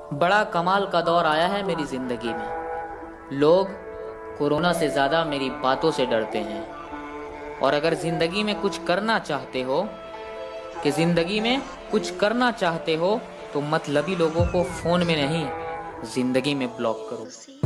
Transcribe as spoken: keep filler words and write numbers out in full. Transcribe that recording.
बड़ा कमाल का दौर आया है मेरी जिंदगी में। लोग कोरोना से ज्यादा मेरी बातों से डरते हैं। और अगर जिंदगी में कुछ करना चाहते हो कि जिंदगी में कुछ करना चाहते हो तो मतलबी लोगों को फोन में नहीं, जिंदगी में ब्लॉक करो।